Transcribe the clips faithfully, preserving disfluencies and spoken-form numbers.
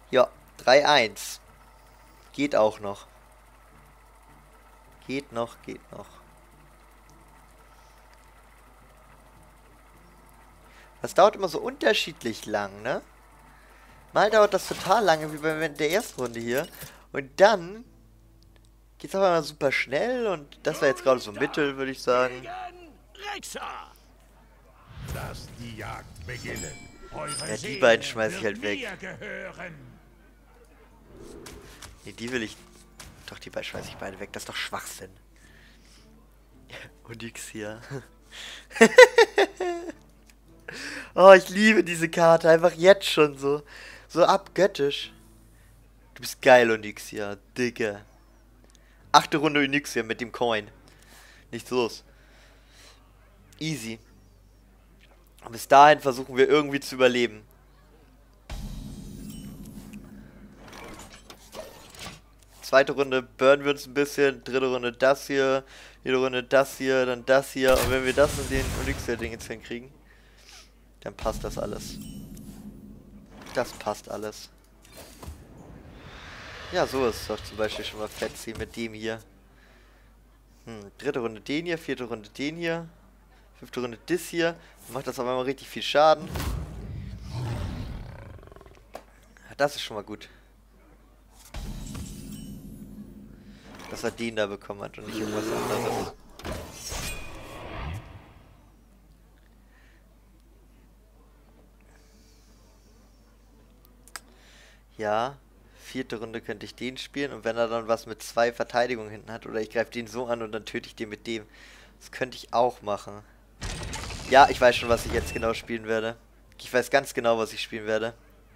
Ja, drei eins. Geht auch noch. Geht noch, geht noch. Das dauert immer so unterschiedlich lang, ne? Mal dauert das total lange, wie bei der ersten Runde hier. Und dann geht's aber mal super schnell und das war jetzt gerade so mittel, würde ich sagen. Lasst die Jagd beginnen. Eure Ja, die beiden schmeiße ich halt weg. Gehören. Nee, die will ich... Doch, die beiden schmeiße ich beide weg. Das ist doch Schwachsinn. Onyx hier. Oh, ich liebe diese Karte. Einfach jetzt schon so. So abgöttisch. Du bist geil, Onyxia. Digga. Achte Runde Onyxia mit dem Coin. Nichts los. Easy. Und bis dahin versuchen wir irgendwie zu überleben. Zweite Runde burnen wir uns ein bisschen. Dritte Runde das hier. Jede Runde das hier. Dann das hier. Und wenn wir das und den Onyxia-Ding jetzt hinkriegen, dann passt das alles. Das passt alles. Ja, so ist es doch zum Beispiel schon mal fetzi mit dem hier. Hm, dritte Runde den hier. Vierte Runde den hier. Fünfte Runde das hier. Macht das auf einmal richtig viel Schaden. Das ist schon mal gut. Dass er den da bekommen hat und nicht irgendwas anderes. Ja, vierte Runde könnte ich den spielen und wenn er dann was mit zwei Verteidigungen hinten hat oder ich greife den so an und dann töte ich den mit dem. Das könnte ich auch machen. Ja, ich weiß schon, was ich jetzt genau spielen werde. Ich weiß ganz genau, was ich spielen werde.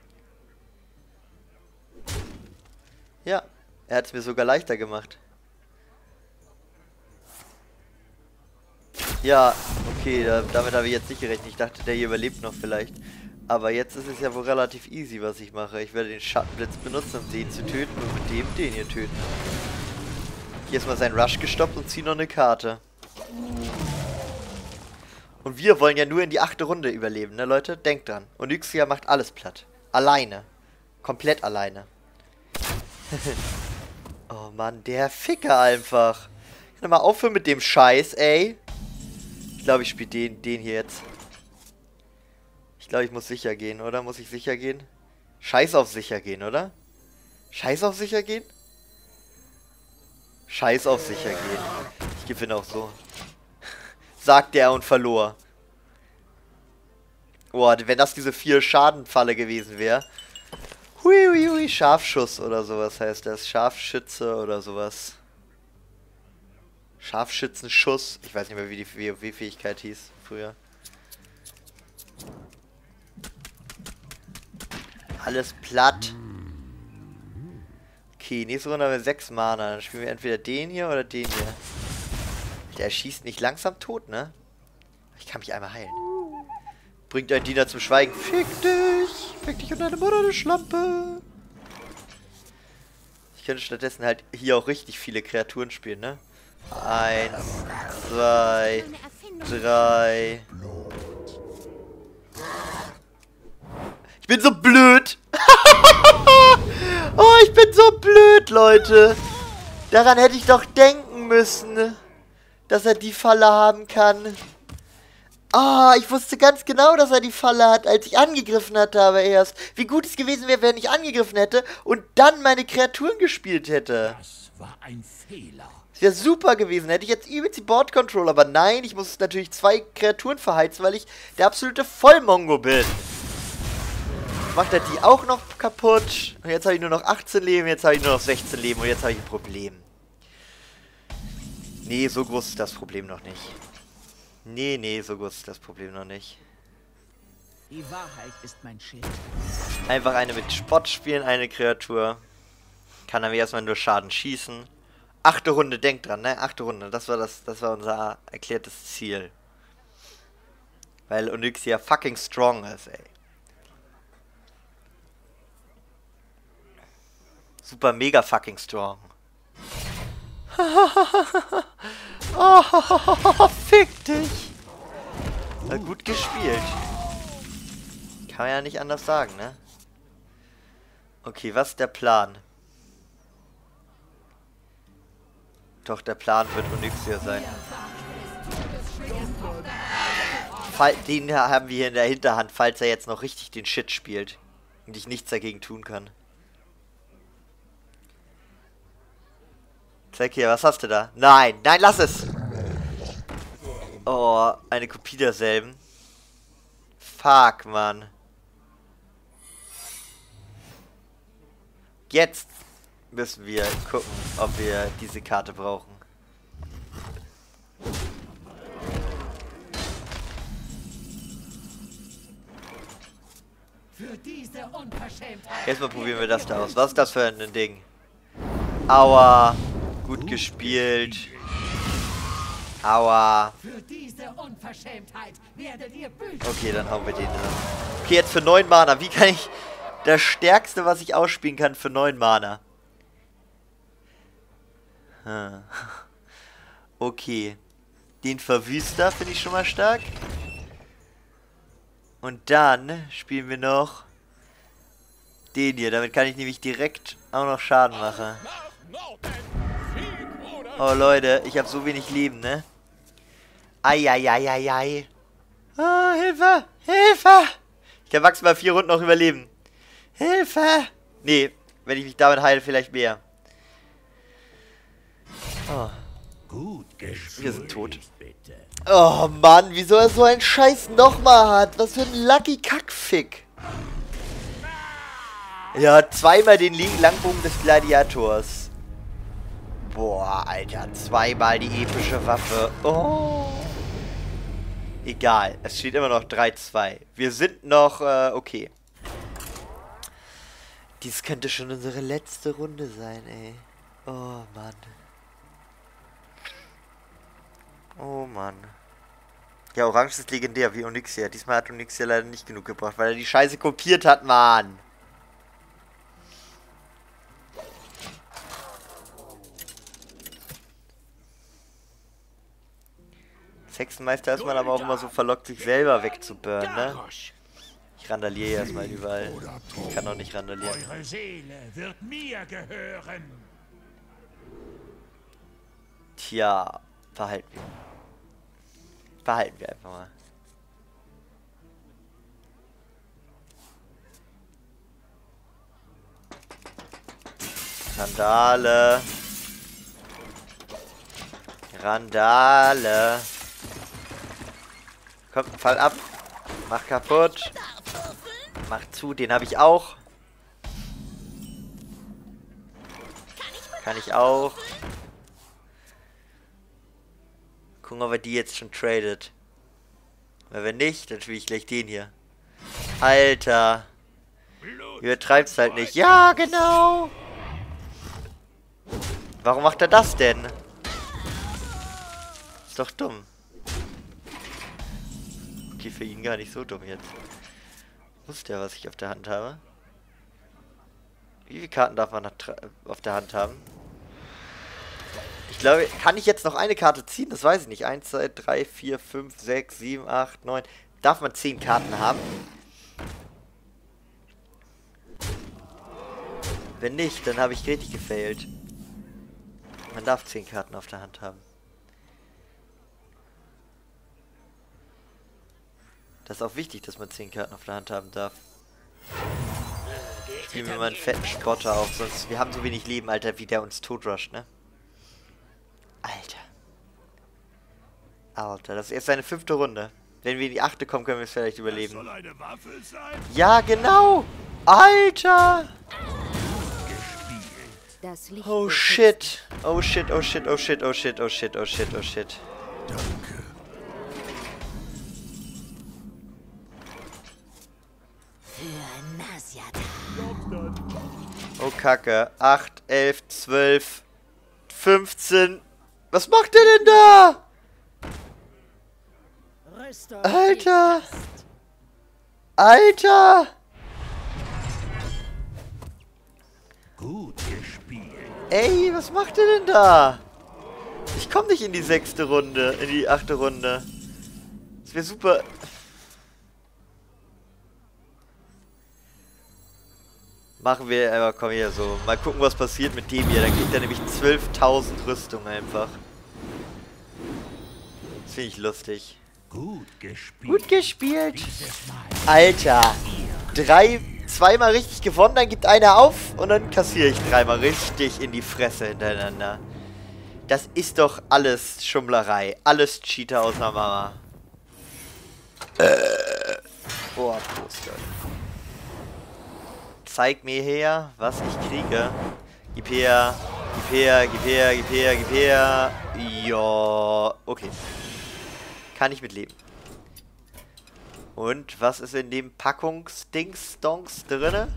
Ja, er hat es mir sogar leichter gemacht. Ja, okay, da, damit habe ich jetzt nicht gerechnet. Ich dachte, der hier überlebt noch vielleicht. Aber jetzt ist es ja wohl relativ easy, was ich mache. Ich werde den Schattenblitz benutzen, um den zu töten und mit dem den hier töten. Hier ist mal sein Rush gestoppt und ziehe noch eine Karte. Und wir wollen ja nur in die achte Runde überleben, ne Leute? Denkt dran. Onyxia macht alles platt. Alleine. Komplett alleine. Oh Mann, der Ficker einfach. Kann er mal aufhören mit dem Scheiß, ey. Ich glaube, ich spiele den, den hier jetzt. Ich glaube, ich muss sicher gehen, oder? Muss ich sicher gehen? Scheiß auf sicher gehen, oder? Scheiß auf sicher gehen? Scheiß auf sicher gehen. Ich gewinne auch so. Sagte er und verlor. Boah, wenn das diese vier Schadenfalle gewesen wäre. Hui, hui, hui, Scharfschuss oder sowas heißt das. Scharfschütze oder sowas. Scharfschützenschuss. Ich weiß nicht mehr, wie die W O W-Fähigkeit hieß früher. Alles platt. Okay, nächste Runde haben wir sechs Mana. Dann spielen wir entweder den hier oder den hier. Der schießt nicht langsam tot, ne? Ich kann mich einmal heilen. Bringt ein Diener zum Schweigen. Fick dich! Fick dich und deine Mutter, du Schlampe! Ich könnte stattdessen halt hier auch richtig viele Kreaturen spielen, ne? Eins, zwei, drei. Ich bin so blöd! Oh, ich bin so blöd, Leute! Daran hätte ich doch denken müssen, dass er die Falle haben kann. Ah, oh, ich wusste ganz genau, dass er die Falle hat, als ich angegriffen hatte, aber erst. Wie gut es gewesen wäre, wenn ich angegriffen hätte und dann meine Kreaturen gespielt hätte. Das war ein Fehler. Es wäre super gewesen, hätte ich jetzt übelst die Board Control, aber nein, ich muss natürlich zwei Kreaturen verheizen, weil ich der absolute Vollmongo bin. Macht er die auch noch kaputt? Und jetzt habe ich nur noch achtzehn Leben, jetzt habe ich nur noch sechzehn Leben und jetzt habe ich ein Problem. Nee, so groß ist das Problem noch nicht. Nee, nee, so groß ist das Problem noch nicht. Die Wahrheit ist mein Schild. Einfach eine mit Spott spielen, eine Kreatur. Kann dann erstmal nur Schaden schießen. Achte Runde, denkt dran, ne? Achte Runde, das war das, das war unser erklärtes Ziel. Weil Onyxia fucking strong ist, ey. Super mega fucking strong. Oh, fick dich. Na, gut gespielt. Kann man ja nicht anders sagen, ne? Okay, was ist der Plan? Doch, der Plan wird Onyxia sein. Fall, den haben wir hier in der Hinterhand, falls er jetzt noch richtig den Shit spielt. Und ich nichts dagegen tun kann. Zeig hier, was hast du da? Nein, nein, lass es! Oh, eine Kopie derselben. Fuck, Mann. Jetzt müssen wir gucken, ob wir diese Karte brauchen. Für diese Unverschämtheit. Erstmal probieren wir das da aus. Was ist das für ein Ding? Aua. Gut gespielt. Aua. Für diese Unverschämtheit werdet ihr büßen. Okay, dann hauen wir den dran. Okay, jetzt für neun Mana. Wie kann ich... Das Stärkste, was ich ausspielen kann für neun Mana. Hm. Okay. Den Verwüster finde ich schon mal stark. Und dann spielen wir noch den hier. Damit kann ich nämlich direkt auch noch Schaden machen. Oh Leute, ich habe so wenig Leben, ne? Eieieiei. Ah, Hilfe! Hilfe! Ich kann maximal vier Runden noch überleben. Hilfe! Nee, wenn ich mich damit heile, vielleicht mehr. Oh. Gut gespielt. Wir sind tot. Bitte. Oh Mann, wieso er so einen Scheiß nochmal hat? Was für ein Lucky Kackfick. Ja, zweimal den Langbogen des Gladiators. Boah, Alter, zweimal die epische Waffe. Oh. Egal, es steht immer noch drei zwei. Wir sind noch, äh, okay. Dies könnte schon unsere letzte Runde sein, ey. Oh, Mann. Oh, Mann. Ja, Orange ist legendär, wie Onyxia. Diesmal hat Onyxia leider nicht genug gebracht, weil er die Scheiße kopiert hat, Mann. Hexenmeister ist man aber auch immer so verlockt, sich selber wegzuburnen, ne? Ich randaliere erstmal überall. Ich kann auch nicht randalieren. Eure Seele wird mir gehören. Tja, verhalten wir. Verhalten wir einfach mal. Randale. Randale. Kommt, fall ab. Mach kaputt. Mach zu, den habe ich auch. Kann ich auch. Gucken, ob er die jetzt schon tradet. Weil wenn nicht, dann spiele ich gleich den hier. Alter. Übertreib's halt nicht. Ja, genau. Warum macht er das denn? Ist doch dumm. Okay, für ihn gar nicht so dumm jetzt. Wusste er, was ich auf der Hand habe? Wie viele Karten darf man auf der Hand haben? Ich glaube, kann ich jetzt noch eine Karte ziehen? Das weiß ich nicht. eins, zwei, drei, vier, fünf, sechs, sieben, acht, neun. Darf man zehn Karten haben? Wenn nicht, dann habe ich richtig gefailt. Man darf zehn Karten auf der Hand haben. Das ist auch wichtig, dass man zehn Karten auf der Hand haben darf. Ich spiele mir mal einen fetten Spotter auf, sonst... Wir haben so wenig Leben, Alter, wie der uns totrusht, ne? Alter. Alter, das ist erst seine fünfte Runde. Wenn wir in die achte kommen, können wir es vielleicht überleben. Soll eine Waffe sein? Ja, genau! Alter! Das Licht Oh shit! Oh shit, oh shit, oh shit, oh shit, oh shit, oh shit, oh shit. Danke. für Nasiata. Oh Kacke. acht, elf, zwölf, fünfzehn. Was macht der denn da? Rüstung Alter! Alter! Gut gespielt. Ey, was macht der denn da? Ich komme nicht in die sechste Runde, in die achte Runde. Das wäre super. Machen wir einfach, komm hier so. Mal gucken, was passiert mit dem hier. Dann kriegt er nämlich zwölftausend Rüstung einfach. Das finde ich lustig. Gut gespielt. Gut gespielt. Alter. Drei, zweimal richtig gewonnen, dann gibt einer auf und dann kassiere ich dreimal richtig in die Fresse hintereinander. Das ist doch alles Schummlerei. Alles Cheater aus der Mama. Äh. Boah, Poster. Zeig mir her, was ich kriege. Gib her, gib her, gib her, gib her, gib her. Ja, okay. Kann ich mitleben. Und was ist in dem Packungsdings-Donks drinne?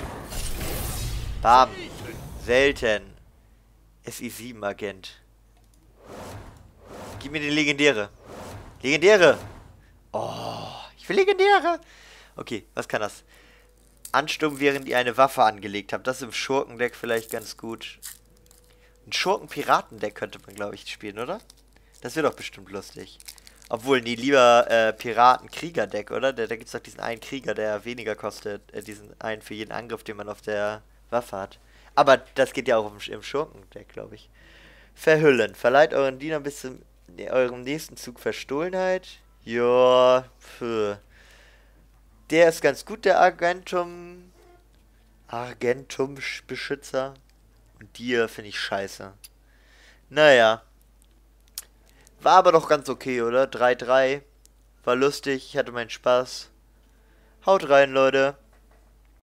Bam. Selten. S I sieben Agent. Gib mir die Legendäre. Legendäre. Oh, ich will Legendäre. Okay, was kann das? Ansturm, während ihr eine Waffe angelegt habt. Das ist im Schurkendeck vielleicht ganz gut. Ein Schurken-Piratendeck könnte man, glaube ich, spielen, oder? Das wäre doch bestimmt lustig. Obwohl, nee, lieber äh, Piraten-Krieger-Deck, oder? Da, da gibt es doch diesen einen Krieger, der weniger kostet. Äh, diesen einen für jeden Angriff, den man auf der Waffe hat. Aber das geht ja auch im, im Schurkendeck, glaube ich. Verhüllen. Verleiht euren Dienern bis zum ne, eurem nächsten Zug Verstohlenheit. Ja, für. Der ist ganz gut, der Argentum. Argentum-Beschützer. Und dir finde ich scheiße. Naja. War aber doch ganz okay, oder? drei drei. War lustig, ich hatte meinen Spaß. Haut rein, Leute.